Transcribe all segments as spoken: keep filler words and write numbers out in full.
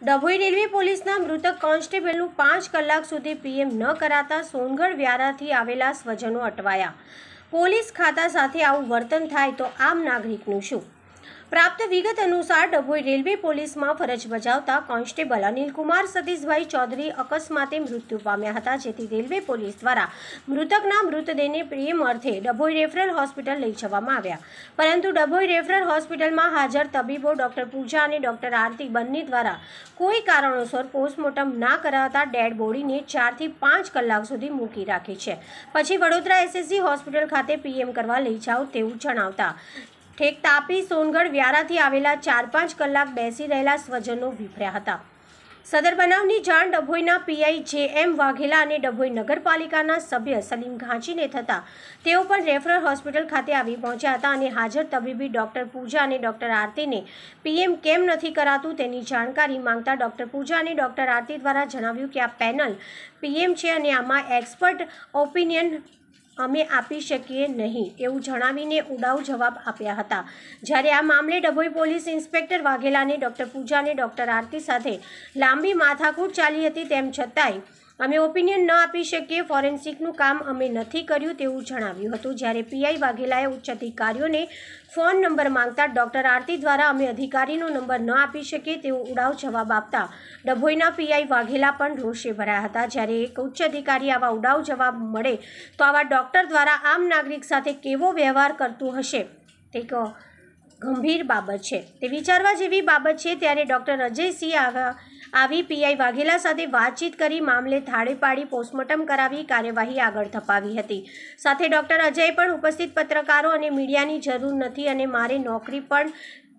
Dabhoi railway પોલીસના મૃતક કોન્સ્ટેબલનું પાંચ કલાક સુધી પીએમ ન કરાતા સોનગઢ વ્યારાથી આવેલા સ્વજનો અટવાયા। પોલીસ ખાતા સાથે આવું વર્તન થાય તો આમ નાગરિકનું શું? પ્રાપ્ત વિગત અનુસાર ડભોઈ રેલવે પોલીસમાં ફરજ બજાવતા કોન્સ્ટેબલ અનિલકુમાર સતીશભાઈ ચૌધરી અકસ્માતે મૃત્યુ પામ્યા હતા, જેથી રેલવે પોલીસ દ્વારા મૃતકના મૃતદેહને પીએમ અર્થે ડભોઈ રેફરલ હોસ્પિટલ લઈ જવામાં આવ્યા, પરંતુ ડભોઈ રેફરલ હોસ્પિટલમાં હાજર તબીબો ડોક્ટર પૂજા અને ડોક્ટર આરતી બંને દ્વારા કોઈ કારણોસર પોસ્ટમોર્ટમ ના કરાવતા ડેડ બોડીને ચારથી પાંચ કલાક સુધી મૂકી રાખી છે। પછી વડોદરા એસએસજી હોસ્પિટલ ખાતે પીએમ કરવા લઈ જાઓ તેવું જણાવતા ઠેક તાપી સોનગઢ વ્યારાથી આવેલા ચાર પાંચ કલાક બેસી રહેલા સ્વજનો વિફર્યા હતા। સદર બનાવની જાણ ડભોઈના પીઆઈ જે એમ વાઘેલા અને ડભોઈ નગરપાલિકાના સભ્ય સલીમ ઘાંચીને થતાં તેઓ પણ રેફરલ હોસ્પિટલ ખાતે આવી પહોંચ્યા હતા અને હાજર તબીબી ડોક્ટર પૂજા અને ડોક્ટર આરતીને પીએમ કેમ નથી કરાતું તેની જાણકારી માંગતા ડોક્ટર પૂજા અને ડોક્ટર આરતી દ્વારા જણાવ્યું કે આ પેનલ પીએમ છે અને આમાં એક્સપર્ટ ઓપિનિયન અમે આપી શકીએ નહીં એવું જણાવીને ઉડાઉ જવાબ આપ્યા હતા। જ્યારે આ મામલે ડભોઈ પોલીસ ઇન્સ્પેક્ટર વાઘેલાને ડોક્ટર પૂજા અને ડોક્ટર આરતી સાથે લાંબી માથાકૂટ ચાલી હતી, તેમ છતાંય અમે ઓપિનિયન ન આપી શકીએ, ફોરેન્સિકનું કામ અમે નથી કર્યું તેવું જણાવ્યું હતું। જ્યારે પીઆઈ વાઘેલાએ ઉચ્ચ અધિકારીઓને ફોન નંબર માંગતા ડોક્ટર આરતી દ્વારા અમે અધિકારીનો નંબર ન આપી શકીએ તેવો ઉડાવ જવાબ આપતા ડભોઈના પીઆઈ વાઘેલા પણ રોષે ભરાયા હતા। જ્યારે એક ઉચ્ચ અધિકારી આવા ઉડાવ જવાબ મળે તો આવા ડોક્ટર દ્વારા આમ નાગરિક સાથે કેવો વ્યવહાર કરતું હશે તે ગંભીર બાબત છે, તે વિચારવા જેવી બાબત છે। ત્યારે ડોક્ટર અજયસિંહ આવ્યા આવી પીઆઈ વાઘેલા સાથે વાતચીત કરી મામલે થાળે પાડી પોસ્ટમોર્ટમ કરાવી કાર્યવાહી આગળ ધપાવી હતી। સાથે ડોક્ટર અજય પણ ઉપસ્થિત પત્રકારો અને મીડિયાની જરૂર નથી અને મારે નોકરી પણ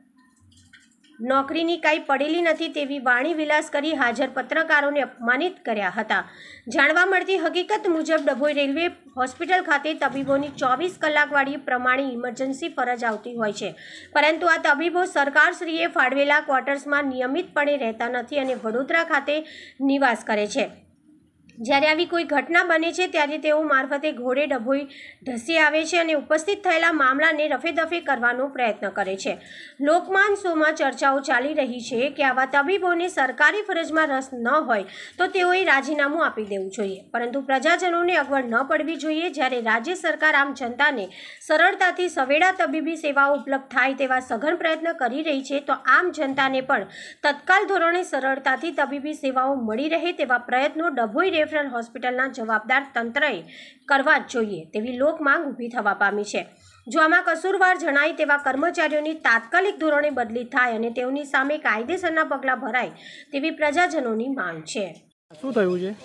નોકરીની કાંઈ પડેલી નથી તેવી વાણી વિલાસ કરી હાજર પત્રકારોને અપમાનિત કર્યા હતા। જાણવા મળતી હકીકત મુજબ ડભોઈ રેલવે હોસ્પિટલ ખાતે તબીબોની ચોવીસ કલાકવાળી પ્રમાણે ઇમરજન્સી ફરજ આવતી હોય છે, પરંતુ આ તબીબો સરકારશ્રીએ ફાળવેલા ક્વાર્ટર્સમાં નિયમિતપણે રહેતા નથી અને વડોદરા ખાતે નિવાસ કરે છે। જ્યારે આવી કોઈ ઘટના બને છે ત્યારે તેઓ મારફતે ઘોડે ડભોઈ ધસી આવે છે અને ઉપસ્થિત થયેલા મામલાને રફેદફે કરવાનો પ્રયત્ન કરે છે। લોકમાન શોમાં ચર્ચાઓ ચાલી રહી છે કે આવા તબીબોને સરકારી ફરજમાં રસ ન હોય તો તેઓએ રાજીનામું આપી દેવું જોઈએ, પરંતુ પ્રજાજનોને અગવડ ન પડવી જોઈએ। જ્યારે રાજ્ય સરકાર આમ જનતાને સરળતાથી સવેળા તબીબી સેવાઓ ઉપલબ્ધ થાય તેવા સઘન પ્રયત્ન કરી રહી છે, તો આમ જનતાને પણ તત્કાલ ધોરણે સરળતાથી તબીબી સેવાઓ મળી રહે તેવા પ્રયત્નો ડભોઈ રેફરલ હોસ્પિટલના જવાબદાર તંત્રએ કરવા જ જોઈએ તેવી લોક માંગ ઊભી થવા પામી છે। જો આમાં કસૂરવાર જણાય તેવા કર્મચારીઓની તાત્કાલિક ધોરણે બદલી થાય અને તેઓની સામે કાયદેસરના પગલાં ભરાય તેવી પ્રજાજનોની માંગ છે। શું થયું છે?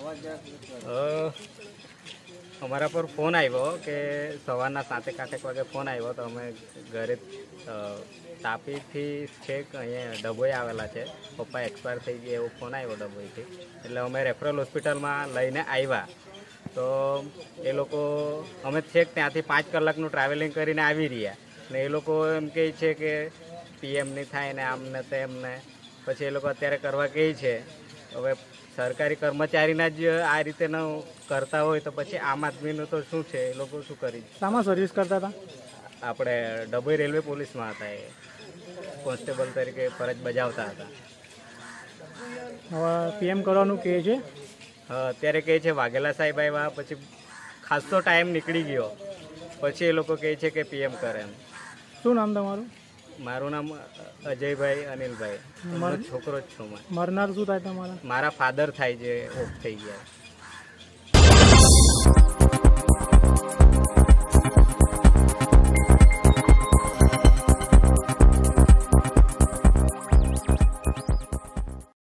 અમારા પર ફોન આવ્યો કે સવારના સાતેક આઠેક વાગે ફોન આવ્યો તો અમે ઘરે તાપીથી છેક અહીંયા ડભોઈ આવેલા છે, પપ્પા એક્સપાયર થઈ ગયા એવો ફોન આવ્યો ડભોઈથી, એટલે અમે રેફરલ હોસ્પિટલમાં લઈને આવ્યા તો એ લોકો અમે છેક ત્યાંથી પાંચ કલાકનું ટ્રાવેલિંગ કરીને આવી રહ્યા ને એ લોકો એમ કહે છે કે પીએમ નહીં થાય ને આમ ને તેમ ને, પછી એ લોકો અત્યારે કરવા કહે છે। હવે સરકારી કર્મચારીના જ આ રીતે ન કરતા હોય તો પછી આમ આદમીનું તો શું છે, એ લોકો શું કરી? શામાં સર્વિસ કરતા હતા? આપણે ડભોઈ રેલવે પોલીસમાં હતા, એ કોન્સ્ટેબલ તરીકે ફરજ બજાવતા હતા। હવે પીએમ કરવાનું કહે છે? અત્યારે કહે છે વાઘેલા સાહેબ આવ્યા પછી ખાસો ટાઈમ નીકળી ગયો પછી એ લોકો કહે છે કે પીએમ કરે એમ। શું નામ તમારું? મારું નામ અજયભાઈ અનિલભાઈ, મારો છોકરો જ છું। મરનાર શું થાય તમારા? મારા ફાધર થાય છે, ઓફ થઈ ગયા।